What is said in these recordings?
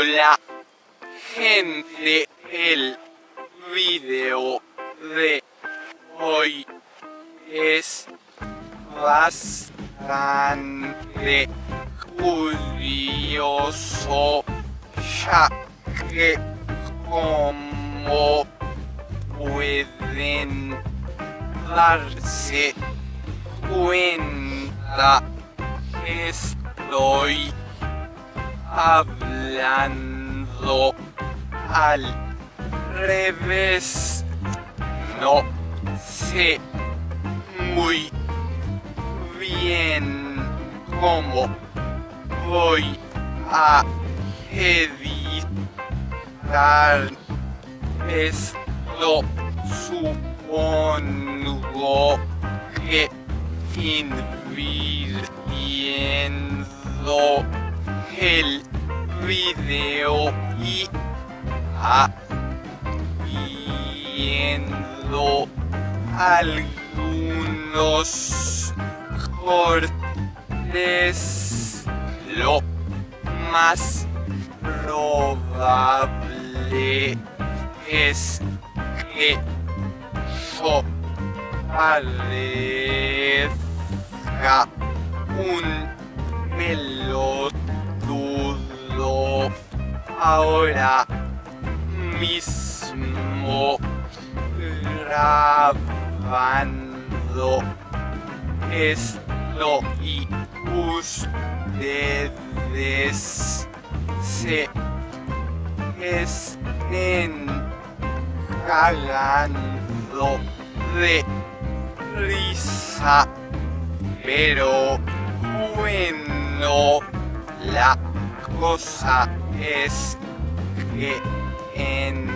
Hola gente, el video de hoy es bastante curioso, ya que como pueden darse cuenta, estoy hablando al revés. No sé muy bien cómo voy a editar esto. Supongo que invirtiendo el video y viendo algunos cortes, lo más probable es que yo parezca un pelotudo ahora mismo grabando esto y ustedes se estén cagando de risa, pero bueno, la cosa es que en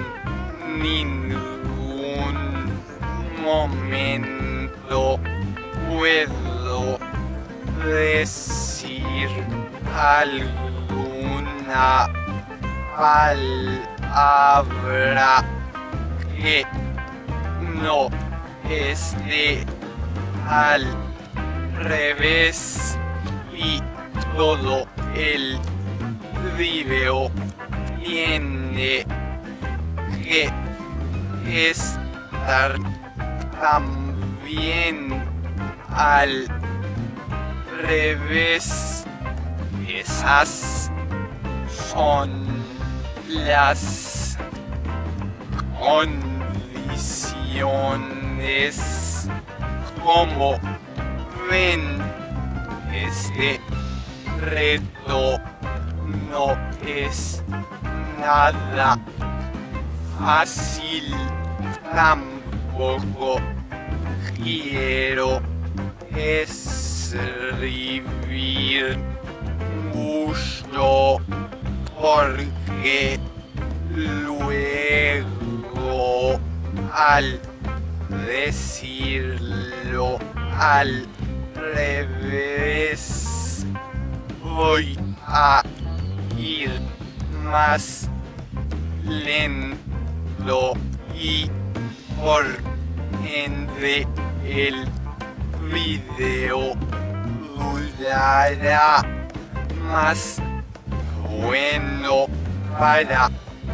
ningún momento puedo decir alguna palabra que no esté al revés, y todo el video tiene que estar también al revés. Esas son las condiciones. Como ven, este reto no es nada fácil. Tampoco quiero escribir mucho porque luego al decirlo al revés voy a ir más lento y por ende el video durará más. Bueno, para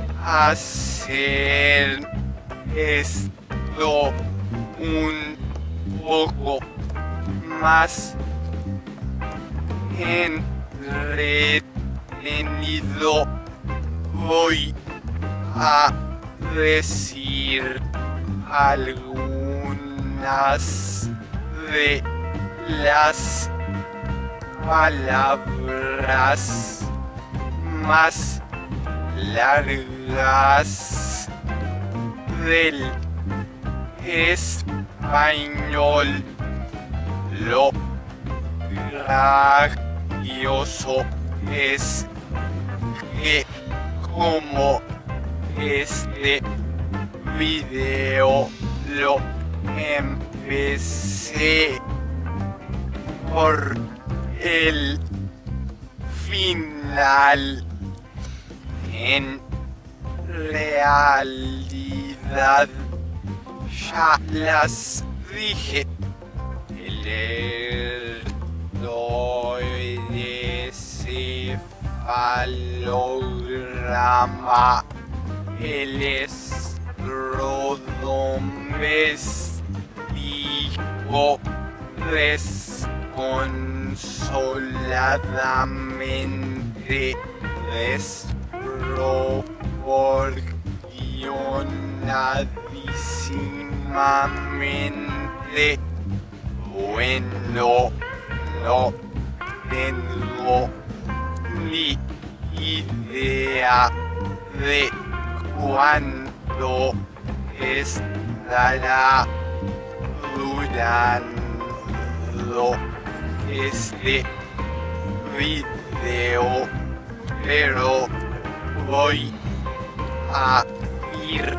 hacer esto un poco más entretenido, voy a decir algunas de las palabras más largas del español. Lo gracioso es que como este video lo empecé por el final, en realidad ya las dije. El error de cefalograma rama el estrodomestico desconsoladamente desproporcionadísimamente bueno. No tengo ni idea de cuánto estará durando este video, pero voy a ir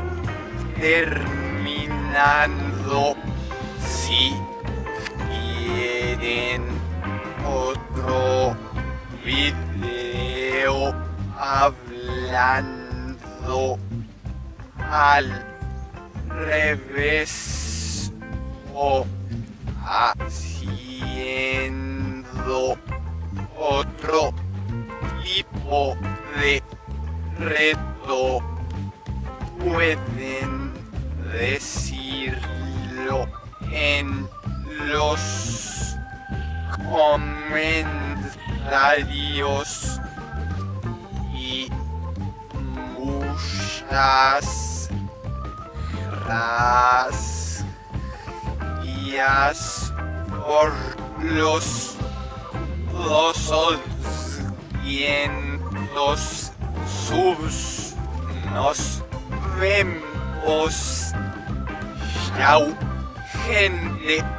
terminando. Si quieren otro video hablando al revés o haciendo otro tipo de reto, pueden decirlo en los comentarios. Y muchas gracias por los 200 subs. Nos vemos. Chao, gente.